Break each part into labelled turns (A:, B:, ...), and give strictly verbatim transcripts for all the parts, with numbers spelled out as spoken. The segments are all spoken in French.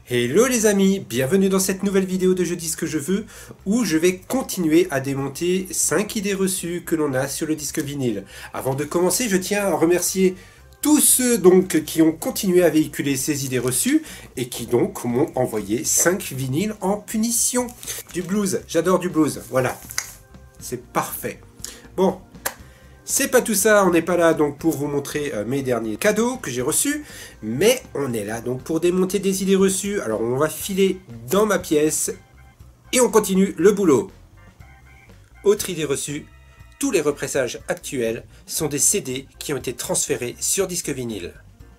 A: Hello les amis, bienvenue dans cette nouvelle vidéo de Je dis ce que je veux où je vais continuer à démonter cinq idées reçues que l'on a sur le disque vinyle. Avant de commencer, je tiens à remercier tous ceux donc qui ont continué à véhiculer ces idées reçues et qui donc m'ont envoyé cinq vinyles en punition. Du blues, j'adore du blues, voilà, c'est parfait. Bon. C'est pas tout ça, on n'est pas là donc pour vous montrer euh, mes derniers cadeaux que j'ai reçus, mais on est là donc pour démonter des idées reçues. Alors on va filer dans ma pièce et on continue le boulot. Autre idée reçue, tous les repressages actuels sont des C D qui ont été transférés sur disque vinyle.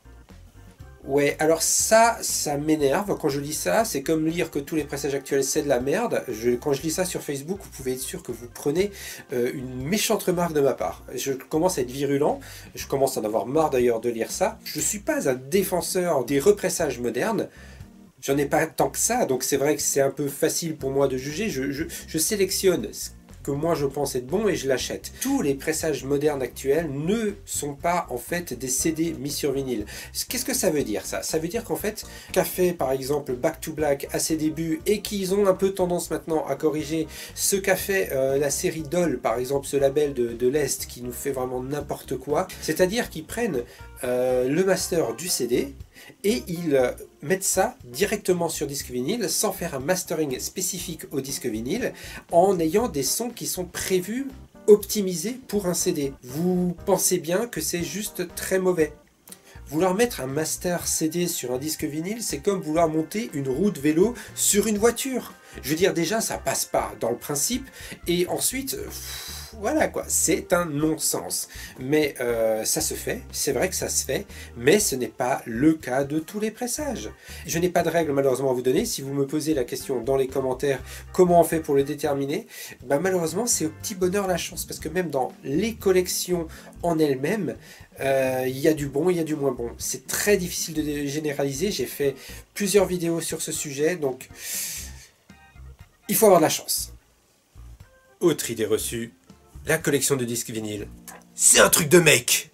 A: Ouais, alors ça, ça m'énerve quand je lis ça, c'est comme lire que tous les pressages actuels c'est de la merde. Je, quand je lis ça sur Facebook, vous pouvez être sûr que vous prenez euh, une méchante remarque de ma part. Je commence à être virulent, je commence à en avoir marre d'ailleurs de lire ça. Je ne suis pas un défenseur des repressages modernes, j'en ai pas tant que ça, donc c'est vrai que c'est un peu facile pour moi de juger. Je, je, je sélectionne ce que moi je pense être bon et je l'achète. Tous les pressages modernes actuels ne sont pas en fait des C D mis sur vinyle. Qu'est-ce que ça veut dire ça? Ça veut dire qu'en fait, qu'a fait par exemple Back to Black à ses débuts et qu'ils ont un peu tendance maintenant à corriger, ce qu'a fait euh, la série Doll par exemple, ce label de, de l'Est qui nous fait vraiment n'importe quoi, c'est-à-dire qu'ils prennent euh, le master du C D et ils euh, mettent ça directement sur disque vinyle sans faire un mastering spécifique au disque vinyle en ayant des sons qui sont prévus, optimisés pour un C D. Vous pensez bien que c'est juste très mauvais. Vouloir mettre un master C D sur un disque vinyle, c'est comme vouloir monter une roue de vélo sur une voiture. Je veux dire, déjà, ça passe pas dans le principe, et ensuite, pff, voilà quoi, c'est un non-sens. Mais euh, ça se fait, c'est vrai que ça se fait, mais ce n'est pas le cas de tous les pressages. Je n'ai pas de règle malheureusement à vous donner. Si vous me posez la question dans les commentaires, comment on fait pour le déterminer, bah, malheureusement, c'est au petit bonheur la chance, parce que même dans les collections en elles-mêmes, Euh, il y a du bon, il y a du moins bon. C'est très difficile de généraliser. J'ai fait plusieurs vidéos sur ce sujet, donc il faut avoir de la chance. Autre idée reçue, la collection de disques vinyles, c'est un truc de mec.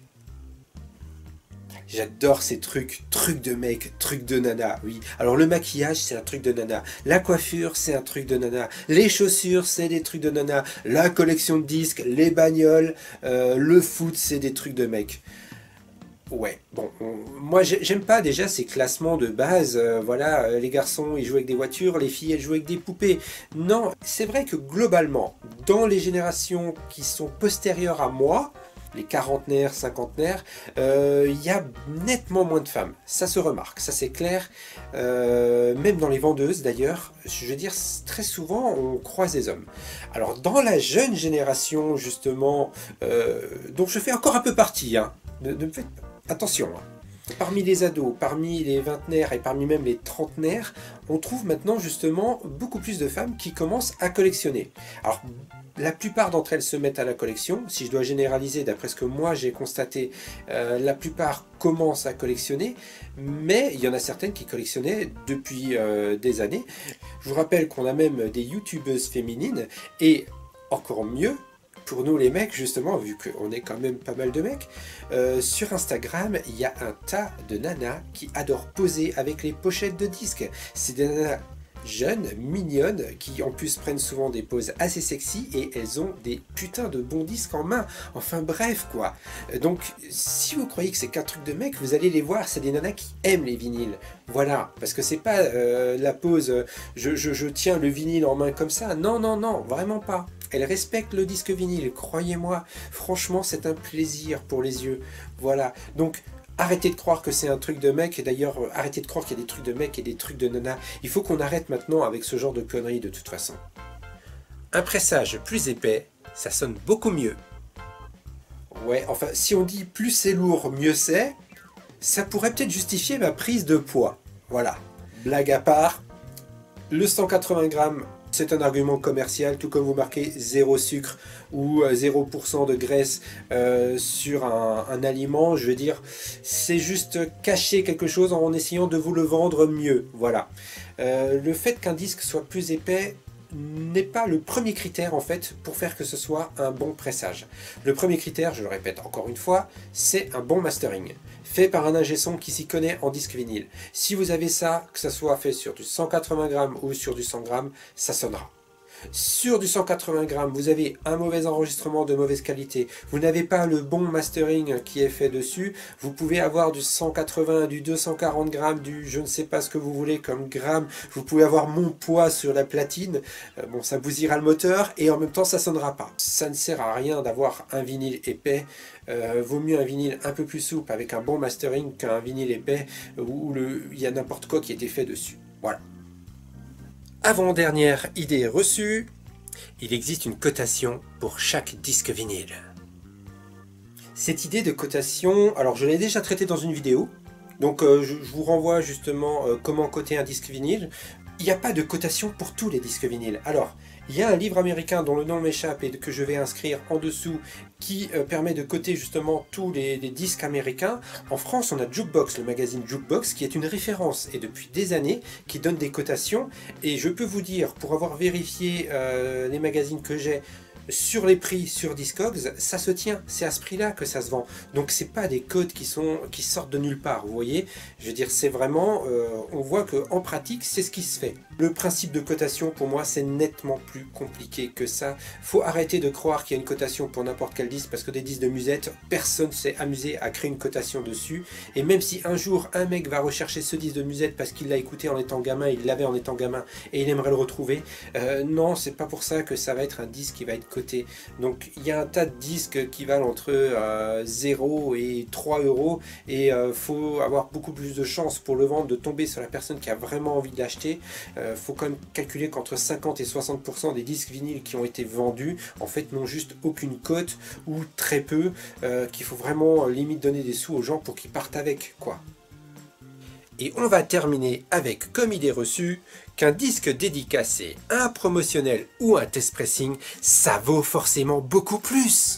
A: J'adore ces trucs, trucs de mec, trucs de nana, oui. Alors le maquillage, c'est un truc de nana. La coiffure, c'est un truc de nana. Les chaussures, c'est des trucs de nana. La collection de disques, les bagnoles, euh, le foot, c'est des trucs de mec. Ouais, bon, on, moi j'aime pas déjà ces classements de base, euh, voilà, euh, les garçons ils jouent avec des voitures, les filles elles jouent avec des poupées. Non, c'est vrai que globalement, dans les générations qui sont postérieures à moi, les quarantenaires, cinquantenaires, euh, il y a nettement moins de femmes. Ça se remarque, ça c'est clair. Euh, même dans les vendeuses d'ailleurs, je veux dire, très souvent on croise des hommes. Alors dans la jeune génération justement, euh, dont je fais encore un peu partie, hein, ne, ne me faites pas. Attention, hein. Parmi les ados, parmi les vingtenaires et parmi même les trentenaires, on trouve maintenant justement beaucoup plus de femmes qui commencent à collectionner. Alors, la plupart d'entre elles se mettent à la collection. Si je dois généraliser, d'après ce que moi j'ai constaté, euh, la plupart commencent à collectionner, mais il y en a certaines qui collectionnaient depuis euh, des années. Je vous rappelle qu'on a même des youtubeuses féminines, et encore mieux, pour nous les mecs justement, vu qu'on est quand même pas mal de mecs, euh, sur Instagram il y a un tas de nanas qui adorent poser avec les pochettes de disques. C'est des nanas jeunes, mignonnes, qui en plus prennent souvent des poses assez sexy et elles ont des putains de bons disques en main. Enfin bref quoi. Donc si vous croyez que c'est qu'un truc de mec, vous allez les voir, c'est des nanas qui aiment les vinyles. Voilà, parce que c'est pas euh, la pose, euh, je, je, je tiens le vinyle en main comme ça. Non, non, non, vraiment pas. Elle respecte le disque vinyle, croyez-moi. Franchement, c'est un plaisir pour les yeux. Voilà, donc arrêtez de croire que c'est un truc de mec, et d'ailleurs, euh, arrêtez de croire qu'il y a des trucs de mec et des trucs de nana. Il faut qu'on arrête maintenant avec ce genre de conneries de toute façon. Un pressage plus épais, ça sonne beaucoup mieux. Ouais, enfin, si on dit plus c'est lourd, mieux c'est, ça pourrait peut-être justifier ma prise de poids. Voilà, blague à part, le cent quatre-vingts grammes, c'est un argument commercial, tout comme vous marquez zéro sucre ou zéro pour cent de graisse euh, sur un, un aliment. Je veux dire, c'est juste cacher quelque chose en essayant de vous le vendre mieux. Voilà. Euh, le fait qu'un disque soit plus épais n'est pas le premier critère en fait pour faire que ce soit un bon pressage. Le premier critère, je le répète encore une fois, c'est un bon mastering, fait par un ingé son qui s'y connaît en disque vinyle. Si vous avez ça, que ça soit fait sur du cent quatre-vingts grammes ou sur du cent grammes, ça sonnera. Sur du cent quatre-vingts grammes, vous avez un mauvais enregistrement de mauvaise qualité, vous n'avez pas le bon mastering qui est fait dessus, vous pouvez avoir du cent quatre-vingts, du deux cent quarante grammes, du je ne sais pas ce que vous voulez comme gramme, vous pouvez avoir mon poids sur la platine, euh, bon ça bousillera le moteur et en même temps ça sonnera pas. Ça ne sert à rien d'avoir un vinyle épais, euh, vaut mieux un vinyle un peu plus souple avec un bon mastering qu'un vinyle épais où le, il y a n'importe quoi qui a été fait dessus. Voilà. Avant-dernière idée reçue, il existe une cotation pour chaque disque vinyle. Cette idée de cotation, alors je l'ai déjà traitée dans une vidéo, donc euh, je, je vous renvoie justement euh, comment coter un disque vinyle. Il n'y a pas de cotation pour tous les disques vinyles. Alors, il y a un livre américain dont le nom m'échappe et que je vais inscrire en dessous qui euh, permet de coter justement tous les, les disques américains. En France, on a Jukebox, le magazine Jukebox, qui est une référence et depuis des années qui donne des cotations. Et je peux vous dire, pour avoir vérifié euh, les magazines que j'ai, sur les prix sur Discogs, ça se tient, c'est à ce prix là que ça se vend, donc c'est pas des codes qui sont qui sortent de nulle part, vous voyez, je veux dire c'est vraiment, euh, on voit que en pratique c'est ce qui se fait. Le principe de cotation pour moi c'est nettement plus compliqué que ça, faut arrêter de croire qu'il y a une cotation pour n'importe quel disque, parce que des disques de musette, personne s'est amusé à créer une cotation dessus, et même si un jour un mec va rechercher ce disque de musette parce qu'il l'a écouté en étant gamin, il l'avait en étant gamin et il aimerait le retrouver, euh, non c'est pas pour ça que ça va être un disque qui va être côté. Donc il y a un tas de disques qui valent entre euh, zéro et trois euros et il euh, faut avoir beaucoup plus de chances pour le vendre de tomber sur la personne qui a vraiment envie de l'acheter. Il euh, faut quand même calculer qu'entre cinquante et soixante pour cent des disques vinyles qui ont été vendus en fait n'ont juste aucune cote ou très peu, euh, qu'il faut vraiment euh, limite donner des sous aux gens pour qu'ils partent avec quoi. Et on va terminer avec comme idée reçue qu'un disque dédicacé, un promotionnel ou un test pressing, ça vaut forcément beaucoup plus.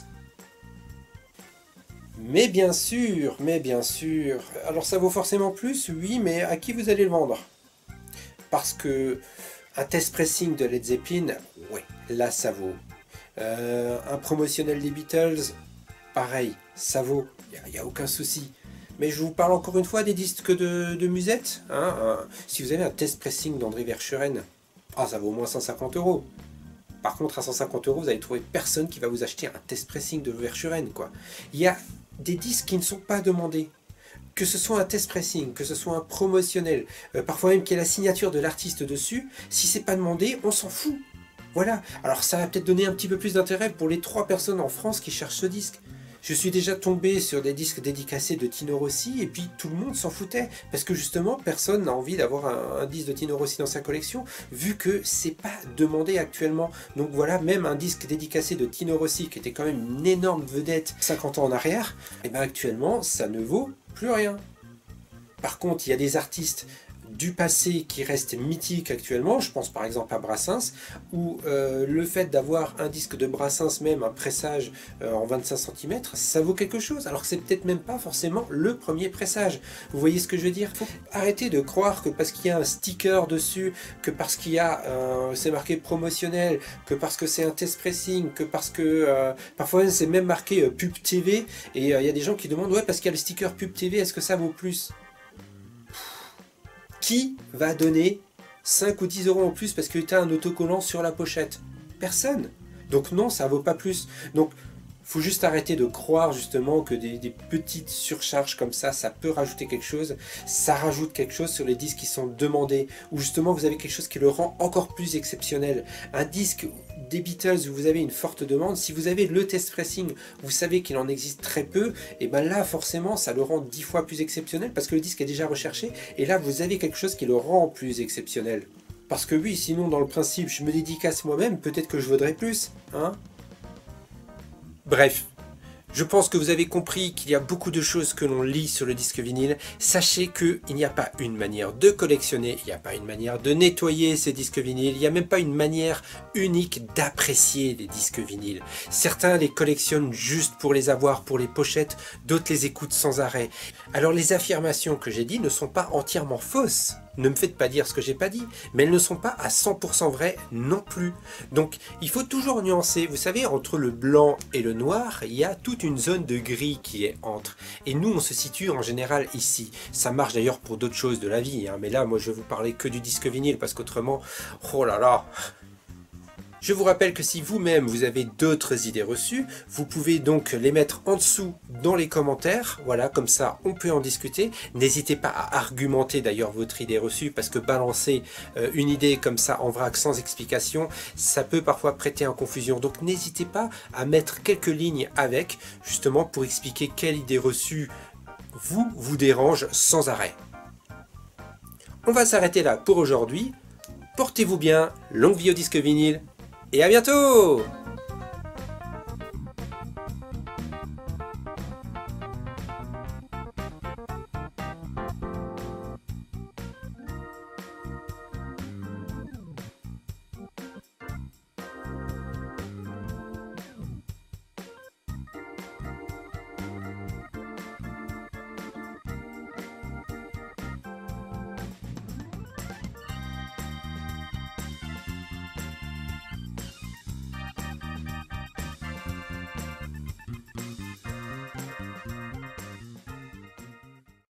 A: Mais bien sûr, mais bien sûr. Alors ça vaut forcément plus, oui, mais à qui vous allez le vendre? Parce que un test pressing de Led Zeppelin, ouais, là ça vaut. Euh, un promotionnel des Beatles, pareil, ça vaut, il n'y a, a aucun souci. Mais je vous parle encore une fois des disques de, de musette. Hein, hein. Si vous avez un test pressing d'André Verschuren, ah, ça vaut au moins cent cinquante euros. Par contre, à cent cinquante euros, vous allez trouver personne qui va vous acheter un test pressing de Verschuren, quoi. Il y a des disques qui ne sont pas demandés. Que ce soit un test pressing, que ce soit un promotionnel, euh, parfois même qu'il y ait la signature de l'artiste dessus, si c'est pas demandé, on s'en fout. Voilà. Alors ça va peut-être donner un petit peu plus d'intérêt pour les trois personnes en France qui cherchent ce disque. Je suis déjà tombé sur des disques dédicacés de Tino Rossi et puis tout le monde s'en foutait parce que justement personne n'a envie d'avoir un, un disque de Tino Rossi dans sa collection vu que c'est pas demandé actuellement. Donc voilà, même un disque dédicacé de Tino Rossi qui était quand même une énorme vedette cinquante ans en arrière, et bien actuellement ça ne vaut plus rien. Par contre, il y a des artistes du passé qui reste mythique actuellement, je pense par exemple à Brassens, où euh, le fait d'avoir un disque de Brassens, même un pressage euh, en vingt-cinq centimètres, ça vaut quelque chose, alors que c'est peut-être même pas forcément le premier pressage. Vous voyez ce que je veux dire? Faut arrêter de croire que parce qu'il y a un sticker dessus, que parce qu'il y a euh, c'est marqué promotionnel, que parce que c'est un test pressing, que parce que euh, parfois c'est même marqué euh, pub T V, et il euh, y a des gens qui demandent ouais parce qu'il y a le sticker pub T V, est-ce que ça vaut plus? Qui va donner cinq ou dix euros en plus parce que tu as un autocollant sur la pochette? Personne. Donc non, ça vaut pas plus. Donc faut juste arrêter de croire justement que des, des petites surcharges comme ça, ça peut rajouter quelque chose. Ça rajoute quelque chose sur les disques qui sont demandés, ou justement vous avez quelque chose qui le rend encore plus exceptionnel. Un disque des Beatles où vous avez une forte demande, si vous avez le test pressing, vous savez qu'il en existe très peu, et ben là forcément ça le rend dix fois plus exceptionnel parce que le disque est déjà recherché, et là vous avez quelque chose qui le rend plus exceptionnel. Parce que oui, sinon dans le principe je me dédicace moi-même, peut-être que je vaudrais plus, hein. Bref, je pense que vous avez compris qu'il y a beaucoup de choses que l'on lit sur le disque vinyle. Sachez qu'il n'y a pas une manière de collectionner, il n'y a pas une manière de nettoyer ces disques vinyles, il n'y a même pas une manière unique d'apprécier les disques vinyles. Certains les collectionnent juste pour les avoir, pour les pochettes, d'autres les écoutent sans arrêt. Alors les affirmations que j'ai dites ne sont pas entièrement fausses. ne me faites pas dire ce que j'ai pas dit, mais elles ne sont pas à cent pour cent vraies non plus. Donc il faut toujours nuancer. Vous savez, entre le blanc et le noir, il y a toute une zone de gris qui est entre. Et nous, on se situe en général ici. Ça marche d'ailleurs pour d'autres choses de la vie, hein, mais là, moi, je vais vous parler que du disque vinyle, parce qu'autrement, oh là là. Je vous rappelle que si vous-même vous avez d'autres idées reçues, vous pouvez donc les mettre en dessous dans les commentaires, voilà, comme ça on peut en discuter. N'hésitez pas à argumenter d'ailleurs votre idée reçue, parce que balancer euh, une idée comme ça en vrac sans explication, ça peut parfois prêter en confusion. Donc n'hésitez pas à mettre quelques lignes avec, justement pour expliquer quelle idée reçue vous, vous dérange sans arrêt. On va s'arrêter là pour aujourd'hui. Portez-vous bien, longue vie au disque vinyle, et à bientôt!